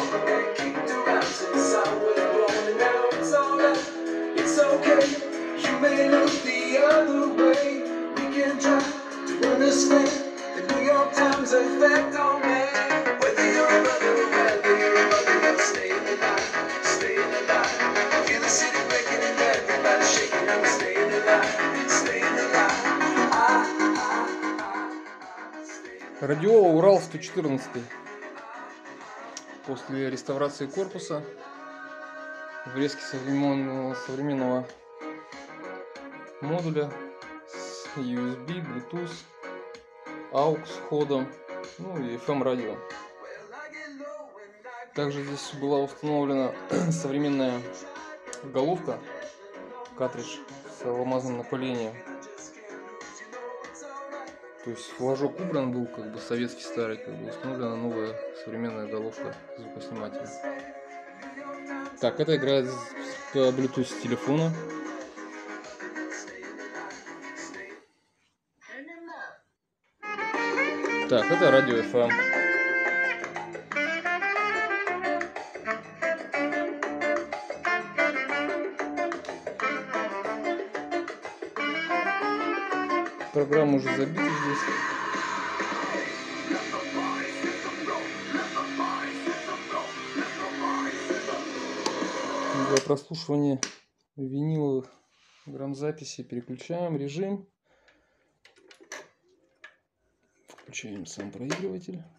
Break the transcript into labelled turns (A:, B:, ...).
A: Радиола Урал-114. После реставрации корпуса, врезки современного модуля с USB, Bluetooth, AUX входом, ну и FM радио. Также здесь была установлена современная головка, картридж с алмазным напылением. То есть флажок убран был, как бы советский старый, как бы установлена новая современная головка звукоснимателя. Так, это играет по Bluetooth с телефона. Так, это радио FM. Программа уже забита здесь. Для прослушивания виниловых грамзаписей переключаем режим. Включаем сам проигрыватель.